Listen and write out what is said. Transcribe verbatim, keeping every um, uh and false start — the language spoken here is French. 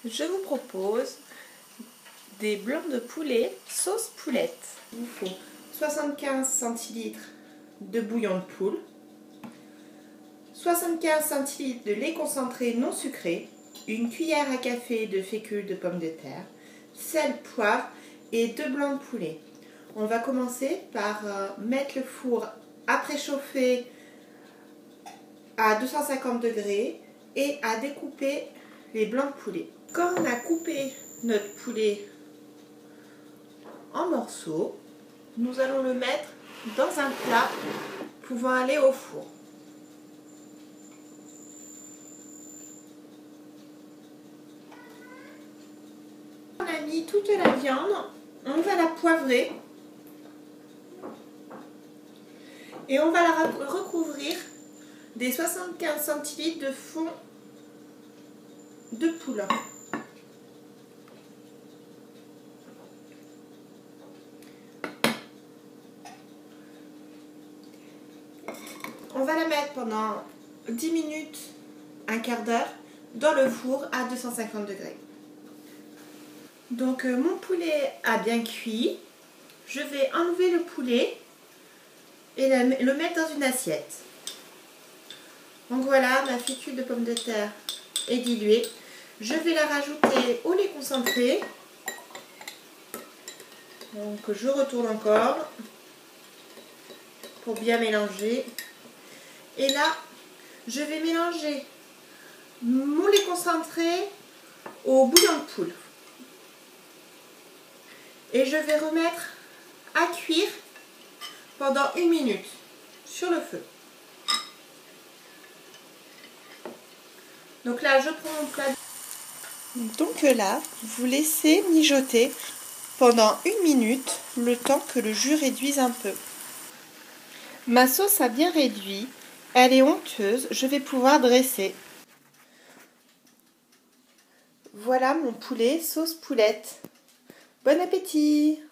je vous propose des blancs de poulet sauce poulette. Il vous faut soixante-quinze centilitres de bouillon de poule, soixante-quinze centilitres de lait concentré non sucré, une cuillère à café de fécule de pommes de terre, sel, poivre et deux blancs de poulet. On va commencer par euh, mettre le four à préchauffer à deux cent cinquante degrés et à découper les blancs de poulet. Quand on a coupé notre poulet en morceaux, nous allons le mettre dans un plat pouvant aller au four. On a mis toute la viande, on va la poivrer et on va la recouvrir des soixante-quinze centilitres de fond de poule. On va la mettre pendant dix minutes, un quart d'heure, dans le four à deux cent cinquante degrés. Donc euh, mon poulet a bien cuit. Je vais enlever le poulet et le mettre dans une assiette. Donc voilà, ma fécule de pommes de terre est diluée. Je vais la rajouter au lait concentré. Donc je retourne encore pour bien mélanger. Et là, je vais mélanger mon lait concentré au bouillon de poule. Et je vais remettre à cuire pendant une minute sur le feu. Donc là, je prends mon plat. Donc là, vous laissez mijoter pendant une minute, le temps que le jus réduise un peu. Ma sauce a bien réduit, elle est onctueuse, je vais pouvoir dresser. Voilà mon poulet sauce poulette. Bon appétit!